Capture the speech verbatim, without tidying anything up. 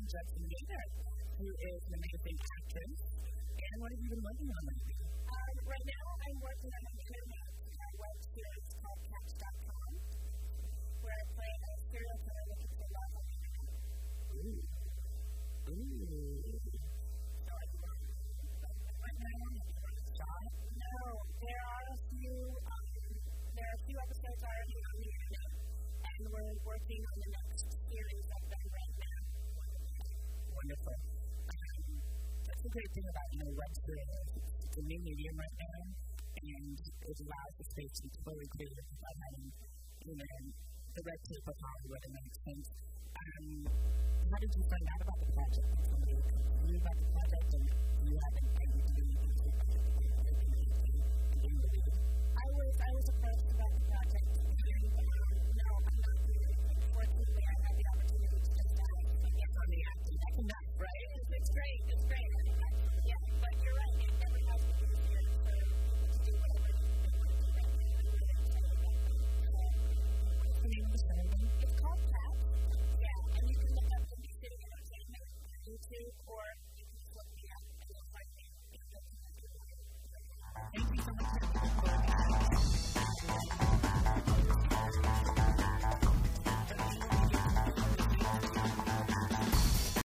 Judson-Yager, who is an amazing actress. And what have you been working on lately? Um, right now, I'm working on an internet uh, web series called Catch dot com, where I play a serial killer looking for love on the internet. Ooh. Ooh. So I'm right now, I'm Shot? No, there are a few, um, there are a few episodes already on the internet, and we're working on the next series of them right now. Wonderful. Um, that's the great thing about, you know, web series. It's a new medium right now, and it allows the space to be totally creative without having, you know, the red tape of Hollywood, it makes sense. Um, how did you find out about the project? Did somebody come to you about the project, and you haven't been able to do anything to it? I was I was approached about the project